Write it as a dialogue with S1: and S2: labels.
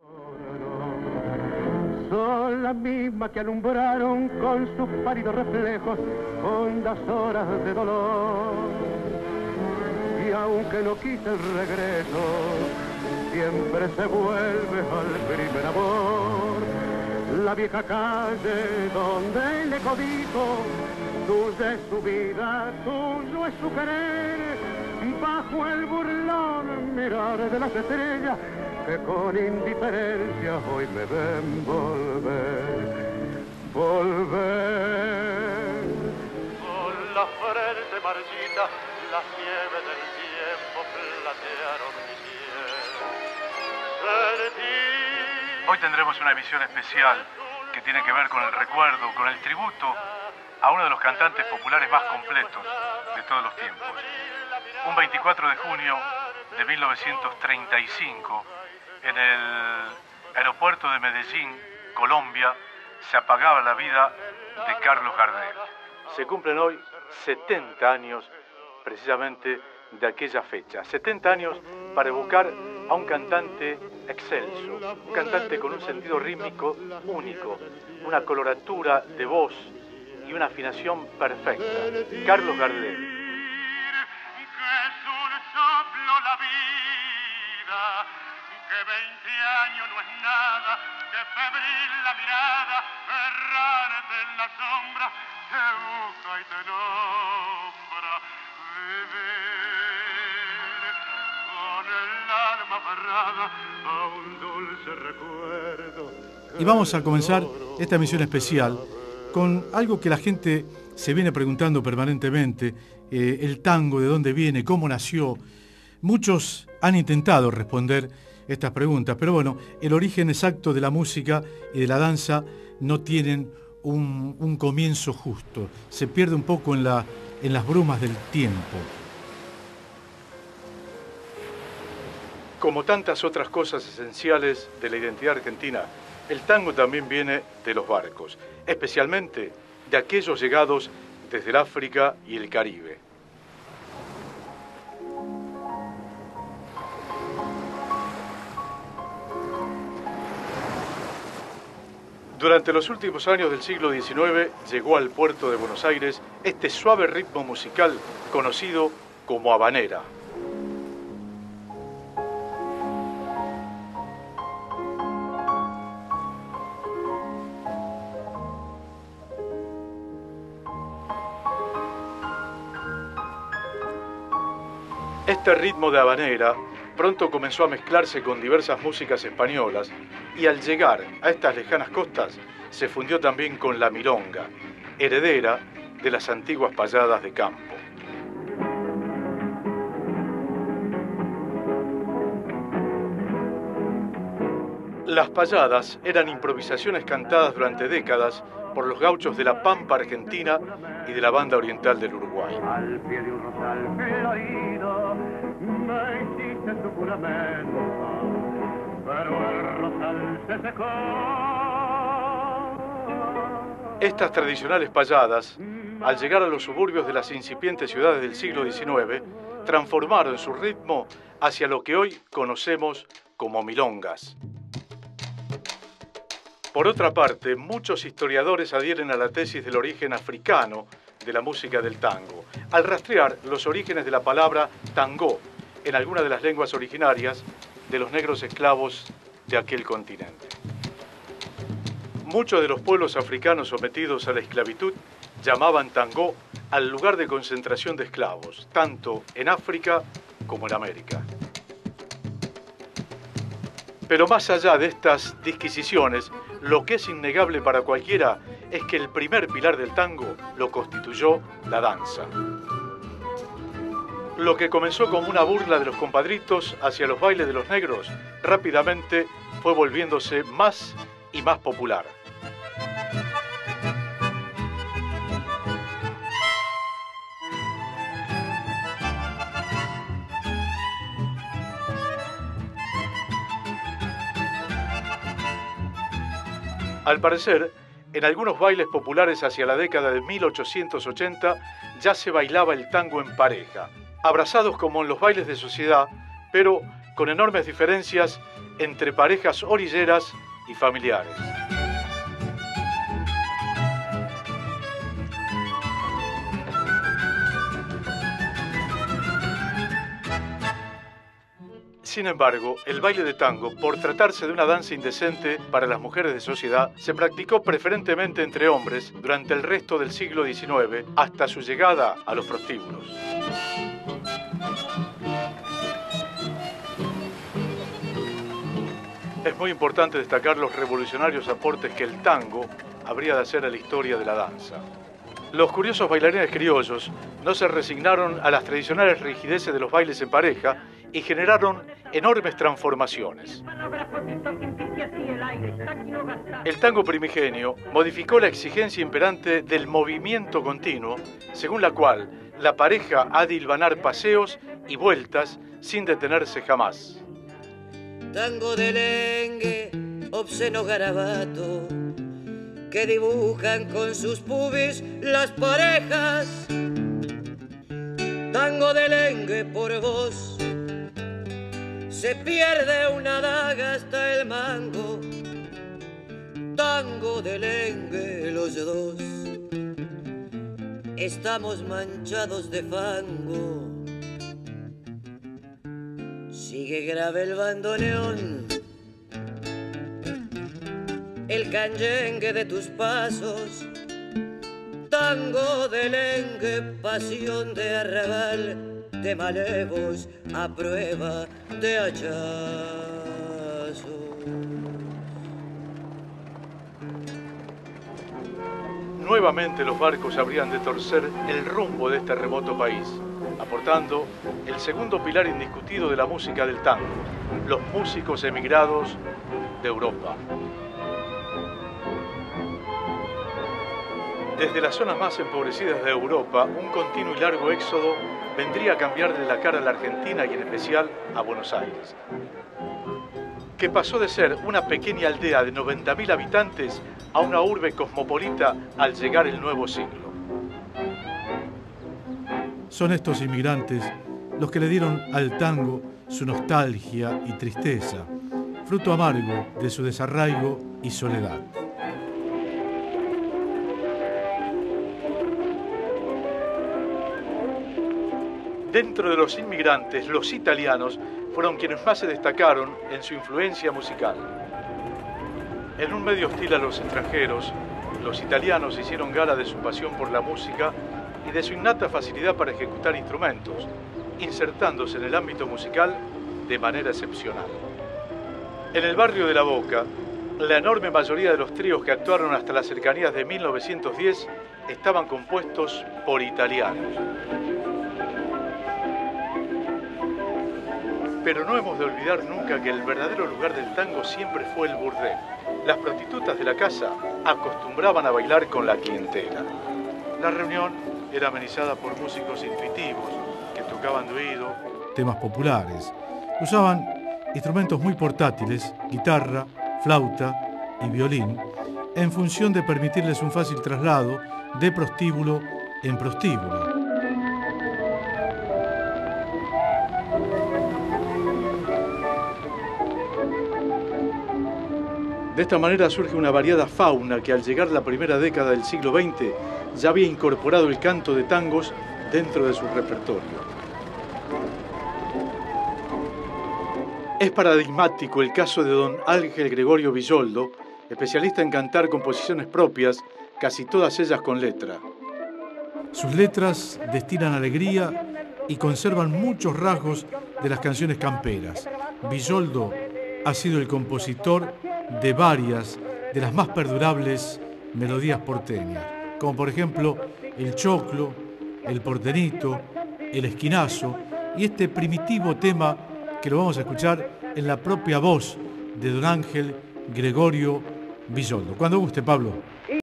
S1: Son las mismas que alumbraron con sus pálidos reflejos hondas horas de dolor. Y aunque no quise el regreso, siempre se vuelve al primer amor. La vieja calle donde le codijo, tuya es su vida, tuyo es su querer. Bajo el burlón mirar de las estrellas que con indiferencia hoy me ven volver, volver. Con la frente marchita, las nieves del tiempo platearon mi piel.
S2: Hoy tendremos una emisión especial que tiene que ver con el recuerdo, con el tributo a uno de los cantantes populares más completos de todos los tiempos. Un 24 de junio de 1935, en el aeropuerto de Medellín, Colombia, se apagaba la vida de Carlos Gardel. Se cumplen hoy 70 años precisamente de aquella fecha. 70 años para evocar a un cantante excelso, un cantante con un sentido rítmico único, una coloratura de voz y una afinación perfecta. Carlos Gardel.
S1: La vida, que 20 años no es nada, que febril la mirada, errante en la sombra, te busca y te nombra. Vivir con el alma aferrada a un dulce recuerdo.
S3: Y vamos a comenzar esta emisión especial con algo que la gente se viene preguntando permanentemente, el tango, de dónde viene, cómo nació. Muchos han intentado responder estas preguntas, pero bueno, el origen exacto de la música y de la danza no tienen un comienzo justo. Se pierde un poco en las brumas del tiempo.
S2: Como tantas otras cosas esenciales de la identidad argentina, el tango también viene de los barcos, especialmente de aquellos llegados desde el África y el Caribe. Durante los últimos años del siglo XIX llegó al puerto de Buenos Aires este suave ritmo musical conocido como habanera. Este ritmo de habanera pronto comenzó a mezclarse con diversas músicas españolas y al llegar a estas lejanas costas se fundió también con la milonga, heredera de las antiguas payadas de campo. Las payadas eran improvisaciones cantadas durante décadas por los gauchos de la Pampa Argentina y de la Banda Oriental del Uruguay.
S1: Al pie de un rosal florido me hiciste tu juramento, pero el rosal se secó.
S2: Estas tradicionales payadas, al llegar a los suburbios de las incipientes ciudades del siglo XIX, transformaron su ritmo hacia lo que hoy conocemos como milongas. Por otra parte, muchos historiadores adhieren a la tesis del origen africano de la música del tango, al rastrear los orígenes de la palabra tango en alguna de las lenguas originarias de los negros esclavos de aquel continente. Muchos de los pueblos africanos sometidos a la esclavitud llamaban tango al lugar de concentración de esclavos, tanto en África como en América. Pero más allá de estas disquisiciones, lo que es innegable para cualquiera es que el primer pilar del tango lo constituyó la danza. Lo que comenzó como una burla de los compadritos hacia los bailes de los negros, rápidamente fue volviéndose más y más popular. Al parecer, en algunos bailes populares hacia la década de 1880 ya se bailaba el tango en pareja, abrazados como en los bailes de sociedad, pero
S3: con enormes diferencias entre parejas orilleras y familiares. Sin embargo, el baile de tango, por tratarse de una danza indecente para las mujeres de sociedad, se practicó preferentemente entre hombres durante el resto del siglo XIX hasta su llegada a los prostíbulos. Es muy importante destacar los revolucionarios aportes que el tango habría de hacer a la historia de la danza. Los curiosos bailarines criollos no se resignaron a las tradicionales rigideces de los bailes en pareja y generaron enormes transformaciones. El tango primigenio modificó la exigencia imperante del movimiento continuo, según la cual la pareja ha de hilvanar paseos y vueltas sin detenerse jamás.
S4: Tango de lengue, obsceno garabato, que dibujan con sus pubis las parejas. Tango de lengue por vos, se pierde una daga hasta el mango. Tango de lengue los dos, estamos manchados de fango. Sigue grave el bandoneón, el canyengue de tus pasos. Tango de lengue, pasión de arrabal, de malevos a prueba de hachazo.
S3: Nuevamente los barcos habrían de torcer el rumbo de este remoto país, aportando el segundo pilar indiscutido de la música del tango, los músicos emigrados de Europa. Desde las zonas más empobrecidas de Europa, un continuo y largo éxodo vendría a cambiarle la cara a la Argentina y en especial a Buenos Aires, que pasó de ser una pequeña aldea de 90.000 habitantes a una urbe cosmopolita al llegar el nuevo siglo. Son estos inmigrantes los que le dieron al tango su nostalgia y tristeza, fruto amargo de su desarraigo y soledad. Dentro de los inmigrantes, los italianos fueron quienes más se destacaron en su influencia musical. En un medio hostil a los extranjeros, los italianos hicieron gala de su pasión por la música y de su innata facilidad para ejecutar instrumentos, insertándose en el ámbito musical de manera excepcional. En el barrio de La Boca, la enorme mayoría de los tríos que actuaron hasta las cercanías de 1910 estaban compuestos por italianos. Pero no hemos de olvidar nunca que el verdadero lugar del tango siempre fue el burdel. Las prostitutas de la casa acostumbraban a bailar con la clientela. La reunión era amenizada por músicos intuitivos que tocaban de oído temas populares. Usaban instrumentos muy portátiles, guitarra, flauta y violín, en función de permitirles un fácil traslado de prostíbulo en prostíbulo. De esta manera surge una variada fauna que al llegar la primera década del siglo XX ya había incorporado el canto de tangos dentro de su repertorio. Es paradigmático el caso de don Ángel Gregorio Villoldo, especialista en cantar composiciones propias, casi todas ellas con letra. Sus letras destilan alegría y conservan muchos rasgos de las canciones camperas. Villoldo ha sido el compositor de varias de las más perdurables melodías porteñas, como por ejemplo el choclo, el portenito, el esquinazo y este primitivo tema que lo vamos a escuchar en la propia voz de don Ángel Gregorio Villoldo. Cuando guste, Pablo.